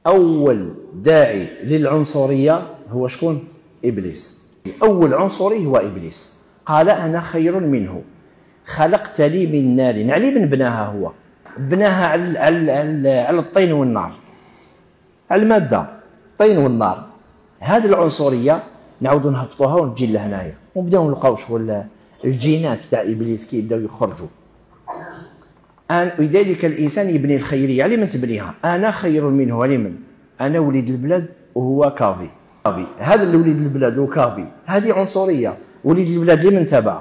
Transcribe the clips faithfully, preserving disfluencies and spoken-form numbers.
أول داعي للعنصرية هو شكون؟ إبليس. أول عنصري هو إبليس. قال أنا خير منه خلقت لي من نار. علي من بناها هو؟ بناها على, على, على, على الطين والنار، على المادة الطين والنار. هذه العنصرية نعاودوا نهبطوها ونجي لهنايا ونبداو نلقاو شغل الجينات تاع إبليس كي يبداو يخرجوا. ولذلك الإنسان يبني الخيرية على من تبنيها؟ أنا خير منه على من؟ أنا وليد البلاد وهو كافي. كافي هذا اللي وليد البلاد وكافي، هذه عنصرية. وليد البلاد لمن تبع؟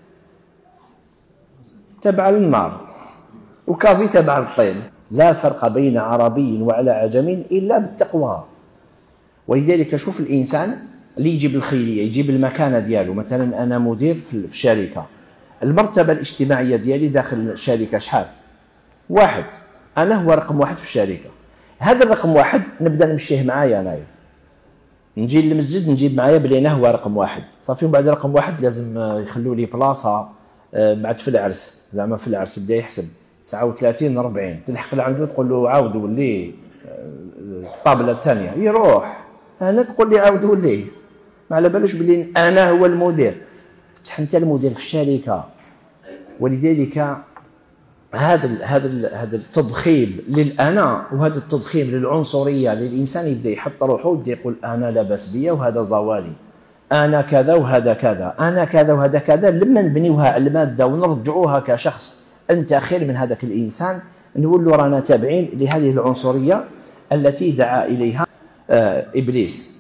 تبع للنار، وكافي تبع الطين. لا فرق بين عربي وعلى عجم إلا بالتقوى. ولذلك شوف الإنسان اللي يجيب الخيرية، يجيب المكانة ديالو. مثلا أنا مدير في شركة، المرتبة الاجتماعية ديالي داخل الشركة شحال؟ واحد. أنا هو رقم واحد في الشركة. هذا الرقم واحد نبدأ نمشيه معايا أنايا، نجي للمسجد نجيب معايا بلي أنا هو رقم واحد صافي. ومن بعد رقم واحد لازم يخلوا لي بلاصة بعد في العرس، زعما في العرس بدا يحسب تسعة وثلاثين أربعين، تلحق لعنده تقول له عاود ولي الطابلة الثانية، يروح أنا تقول لي عاود ولي، ما على بالوش بلي أنا هو المدير. أنت المدير في الشركة. ولذلك هذا هذا هذا التضخيم للأنا وهذا التضخيم للعنصرية للإنسان يبدأ يحط روحه ويبدأ يقول أنا لا بأس بيا وهذا زوالي، أنا كذا وهذا كذا، أنا كذا وهذا كذا. لما نبنيوها على المادة ونرجعوها كشخص أنت خير من هذاك الإنسان، نقول له رانا تابعين لهذه العنصرية التي دعا إليها إبليس.